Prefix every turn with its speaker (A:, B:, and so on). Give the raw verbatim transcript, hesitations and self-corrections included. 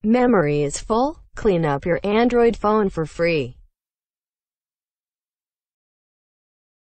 A: Memory is full? Clean up your Android phone for free.